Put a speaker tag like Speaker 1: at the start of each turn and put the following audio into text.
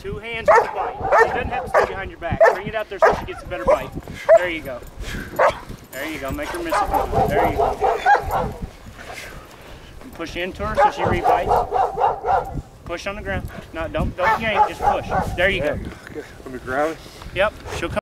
Speaker 1: 2 hands with the bite. She doesn't have to stay behind your back. Bring it out there so she gets a better bite. There you go. There you go. Make her miss it. There you go. And push into her so she rebites. Push on the ground. No, don't yank. Just push. There you go.
Speaker 2: Let me grab it.
Speaker 1: Yep. She'll come.